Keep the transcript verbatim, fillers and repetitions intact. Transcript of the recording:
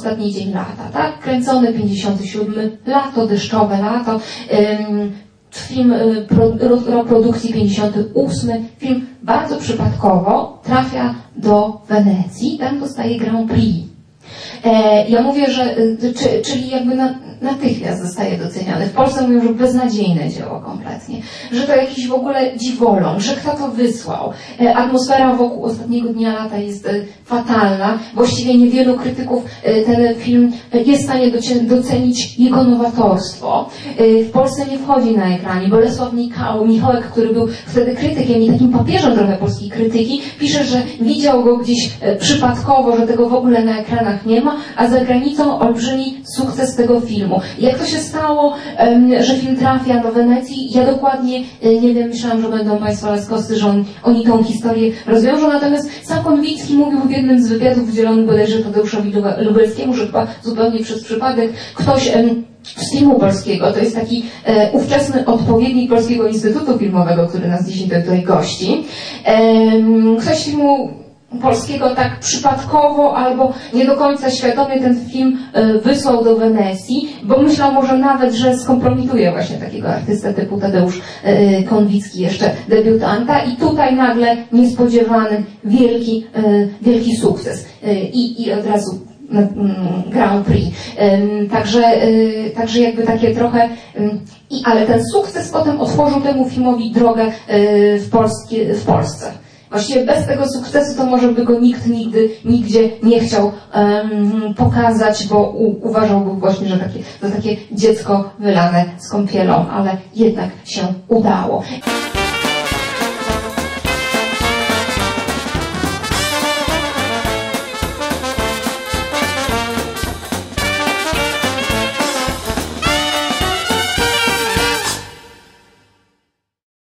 ostatni dzień lata, tak? Kręcony pięćdziesiąty siódmy, lato, deszczowe lato. Ym, film y, pro, rok produkcji pięćdziesiąty ósmy. Film bardzo przypadkowo trafia do Wenecji, tam dostaje Grand Prix. E, ja mówię, że, y, czy, czyli jakby na, natychmiast zostaje doceniany. W Polsce mówią, że beznadziejne dzieło kompletnie, że to jakiś w ogóle dziwoląg, że kto to wysłał. E, atmosfera wokół ostatniego dnia lata jest e, fatalna. Właściwie niewielu krytyków e, ten film e, jest w stanie docenić jego nowatorstwo. E, w Polsce nie wchodzi na ekranie. Bolesław Michał, Michałek, który był wtedy krytykiem i takim papieżem trochę polskiej krytyki, pisze, że widział go gdzieś e, przypadkowo, że tego w ogóle na ekranach nie ma, a za granicą olbrzymi sukces tego filmu. Jak to się stało, że film trafia do Wenecji? Ja dokładnie nie wiem, myślałam, że będą Państwo laskowscy, że on, oni tą historię rozwiążą, natomiast sam Konwicki mówił w jednym z wywiadów udzielonych bodajże Tadeuszowi Lubelskiemu, że chyba zupełnie przez przypadek ktoś z filmu polskiego, to jest taki e, ówczesny odpowiednik Polskiego Instytutu Filmowego, który nas dzisiaj tutaj gości, e, ktoś z filmu polskiego tak przypadkowo albo nie do końca świadomie ten film y, wysłał do Wenecji, bo myślał może nawet, że skompromituje właśnie takiego artystę typu Tadeusz y, Konwicki, jeszcze debiutanta, i tutaj nagle niespodziewany wielki, y, wielki sukces y, i, i od razu Grand Prix. Y, także, y, także jakby takie trochę y, i, ale ten sukces potem otworzył temu filmowi drogę y, w, Polskie, w Polsce. Właściwie bez tego sukcesu to może by go nikt nigdy, nigdzie nie chciał um, pokazać, bo u, uważałby właśnie, że takie, to takie dziecko wylane z kąpielą, ale jednak się udało.